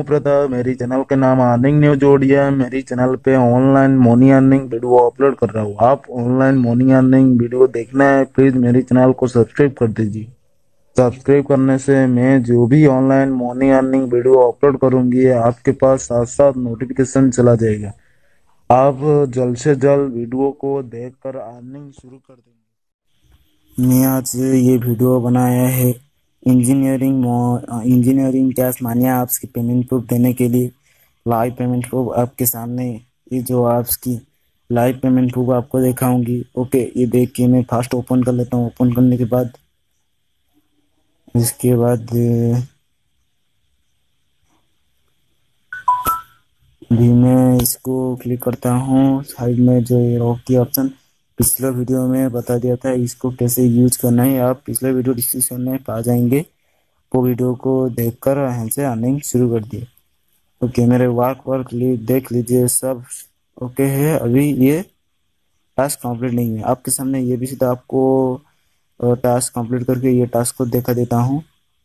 प्रताप। मेरी चैनल के नाम अर्निंग न्यूज जोड़िए। मेरी चैनल पे online money earning video upload कर रहा हूँ। आप ऑनलाइन मनी अर्निंग वीडियो देखना है, प्लीज मेरी चैनल को सब्सक्राइब कर दीजिए। सब्सक्राइब करने से मैं जो भी online money earning video upload करूंगी आपके पास साथ साथ नोटिफिकेशन चला जाएगा। आप जल्द से जल्द वीडियो को देखकर अर्निंग शुरू कर देंगे। मैं आज ये वीडियो बनाया है इंजीनियरिंग कैश मानिया ऐप्स की पेमेंट प्रूफ देने के लिए। लाइव पेमेंट प्रूफ आपके सामने, ये जो ऐप्स की लाइव पेमेंट प्रूफ आपको दिखाऊंगी। ओके, ये देख के मैं फास्ट ओपन कर लेता हूँ। ओपन करने के बाद इसके बाद भी मैं इसको क्लिक करता हूँ। साइड में जो ये रॉक की ऑप्शन पिछले वीडियो में बता दिया था इसको कैसे यूज करना है। आप पिछले वीडियो डिस्क्रिप्शन में पा जाएंगे, वो वीडियो को देखकर यहाँ से अर्निंग शुरू कर दिए। ओके, मेरे वर्क देख लीजिए, सब ओके है। अभी ये टास्क कंप्लीट नहीं है आपके सामने, ये भी सीधा आपको टास्क कंप्लीट करके ये टास्क को देखा देता हूँ।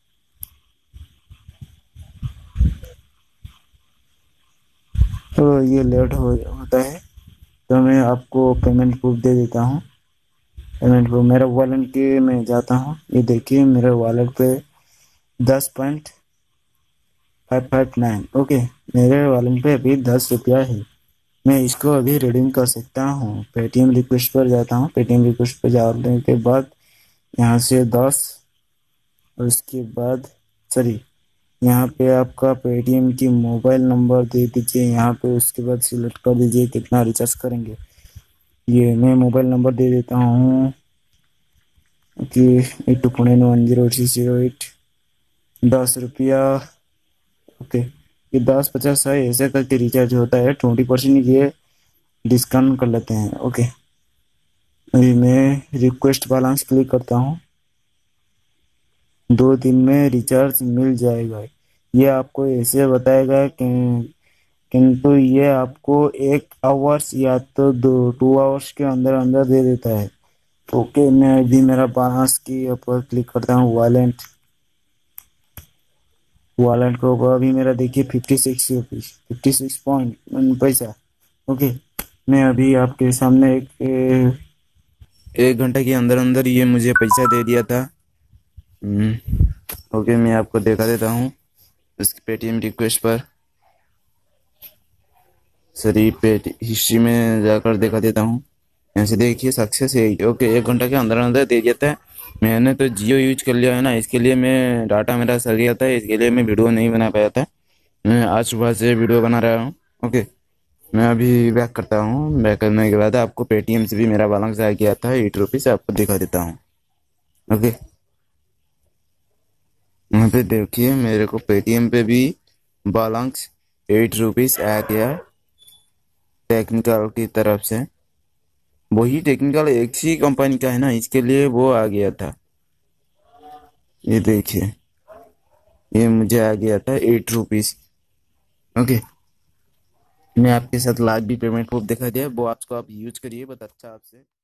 तो ये लेट होता है, तो मैं आपको पेमेंट प्रूफ दे देता हूँ। पेमेंट प्रूफ मेरा वॉलेट के में जाता हूँ। ये देखिए मेरे वॉलेट पे 10.559। ओके, मेरे वॉलेट पे अभी 10 रुपया है। मैं इसको अभी रिडीम कर सकता हूँ। पेटीएम रिक्वेस्ट पर जाता हूँ। पेटीएम रिक्वेस्ट पर जाने के बाद यहाँ से 10, और उसके बाद यहाँ पे आपका पेटीएम की मोबाइल नंबर दे दीजिए यहाँ पे। उसके बाद सिलेक्ट कर दीजिए कितना रिचार्ज करेंगे। ये मैं मोबाइल नंबर दे देता हूँ कि 8249108608, 10 रुपया। ओके, ये 10 50 है, ऐसे करके रिचार्ज होता है। 20% ये डिस्काउंट कर लेते हैं। ओके, अभी मैं रिक्वेस्ट बैलेंस क्लिक करता हूँ। 2 दिन में रिचार्ज मिल जाएगा, ये आपको ऐसे बताएगा कि किंतु ये आपको 1 आवर्स या तो 2 आवर्स के अंदर अंदर दे देता है। ओके, मैं अभी मेरा बैलेंस की ऊपर क्लिक करता हूँ। वॉलेट को अभी मेरा देखिए 56 रुपीज 56 पैसा। ओके, मैं अभी आपके सामने एक घंटे के अंदर अंदर ये मुझे पैसा दे दिया था। ओके, मैं आपको दिखा देता हूँ उसकी पेटीएम रिक्वेस्ट पर। हिस्ट्री में जाकर दिखा देता हूँ। यहाँ से देखिए सक्सेस है। ओके, 1 घंटा के अंदर अंदर दे जाता है। मैंने तो जियो यूज कर लिया है ना, इसके लिए मैं डाटा मेरा सर गया था, इसके लिए मैं वीडियो नहीं बना पाया था। मैं आज सुबह से वीडियो बना रहा हूँ। ओके, मैं अभी बैक करता हूँ। बैक करने के बाद आपको पेटीएम से भी मेरा बैलेंस आ गया था 8 रुपीज, आपको दिखा देता हूँ। ओके, यहाँ पे देखिए मेरे को पेटीएम पे भी बैलेंस 8 रुपीज आ गया टेक्निकल की तरफ से। वही टेक्निकल एक ही कंपनी का है ना, इसके लिए वो आ गया था। ये देखिए, ये मुझे आ गया था 8 रुपीज। ओके, मैं आपके साथ लाइव भी पेमेंट प्रूफ दिखा दिया, वो आपको आप यूज करिए, बहुत अच्छा आपसे।